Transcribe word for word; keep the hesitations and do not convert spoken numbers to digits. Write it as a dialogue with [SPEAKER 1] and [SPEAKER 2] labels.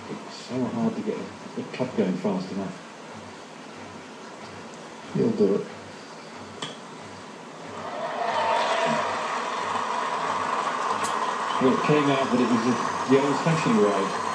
[SPEAKER 1] It's so hard to get the club going fast enough.
[SPEAKER 2] He'll do it.
[SPEAKER 1] Well, it came out that it was a, the old-fashioned ride.